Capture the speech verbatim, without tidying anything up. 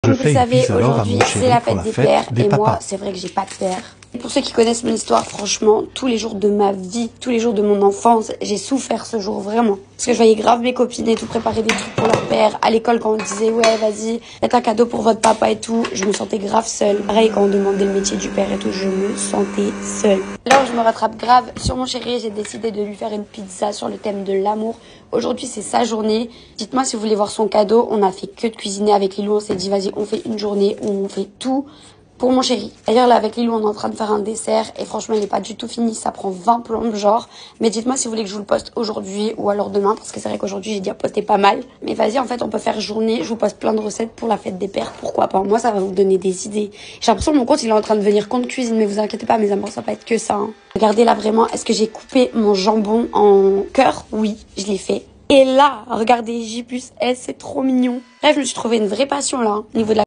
Comme vous le savez, aujourd'hui c'est la fête des pères et papas. moi c'est vrai que j'ai pas de père. Pour ceux qui connaissent mon histoire, franchement, tous les jours de ma vie, tous les jours de mon enfance, j'ai souffert ce jour vraiment. Parce que je voyais grave mes copines et tout préparer des trucs pour leur père. À l'école quand on disait ouais vas-y, faites un cadeau pour votre papa et tout, je me sentais grave seule. Pareil quand on demandait le métier du père et tout, je me sentais seule. Là où je me rattrape grave sur mon chéri, j'ai décidé de lui faire une pizza sur le thème de l'amour. Aujourd'hui c'est sa journée. Dites-moi si vous voulez voir son cadeau. On a fait que de cuisiner avec Lilou, on s'est dit vas-y on fait une journée où on fait tout pour mon chéri. D'ailleurs là avec Lilou on est en train de faire un dessert et franchement il n'est pas du tout fini, ça prend vingt plombes genre. Mais dites-moi si vous voulez que je vous le poste aujourd'hui ou alors demain parce que c'est vrai qu'aujourd'hui j'ai déjà posté pas mal. Mais vas-y en fait on peut faire journée, je vous poste plein de recettes pour la fête des pères, pourquoi pas. Moi ça va vous donner des idées. J'ai l'impression que mon compte il est en train de venir compte cuisine mais vous inquiétez pas mes amours ça va pas être que ça. Hein. Regardez là vraiment, est-ce que j'ai coupé mon jambon en cœur? Oui, je l'ai fait. Et là, regardez J plus S, c'est trop mignon. Bref, je me suis trouvé une vraie passion là, au niveau de la